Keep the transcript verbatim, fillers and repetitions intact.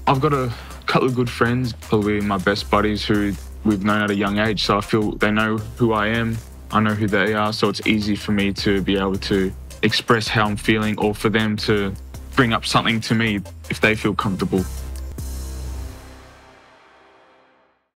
I've got a couple of good friends, probably my best buddies who we've known at a young age, so I feel they know who I am, I know who they are, so it's easy for me to be able to express how I'm feeling or for them to bring up something to me if they feel comfortable.